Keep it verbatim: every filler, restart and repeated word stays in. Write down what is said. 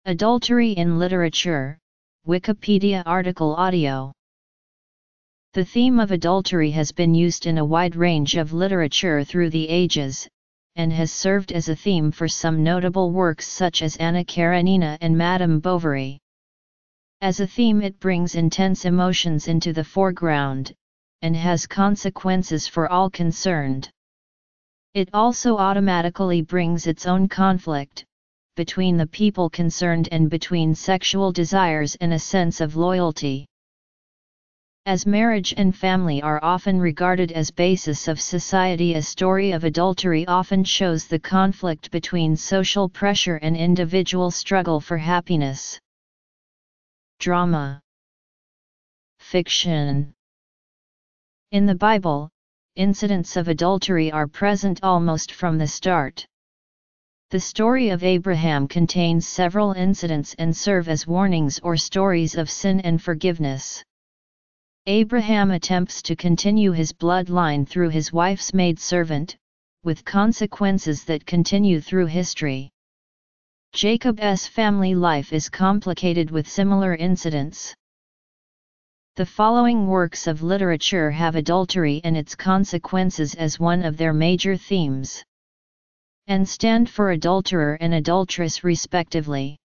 Adultery in literature, Wikipedia article audio. The theme of adultery has been used in a wide range of literature through the ages, and has served as a theme for some notable works such as Anna Karenina and Madame Bovary. As a theme, it brings intense emotions into the foreground, and has consequences for all concerned. It also automatically brings its own conflict between the people concerned and between sexual desires and a sense of loyalty. As marriage and family are often regarded as basis of society, a story of adultery often shows the conflict between social pressure and individual struggle for happiness. Drama. Fiction. In the Bible, incidents of adultery are present almost from the start. The story of Abraham contains several incidents and serve as warnings or stories of sin and forgiveness. Abraham attempts to continue his bloodline through his wife's maidservant, with consequences that continue through history. Jacob's family life is complicated with similar incidents. The following works of literature have adultery and its consequences as one of their major themes, and stand for adulterer and adulteress respectively.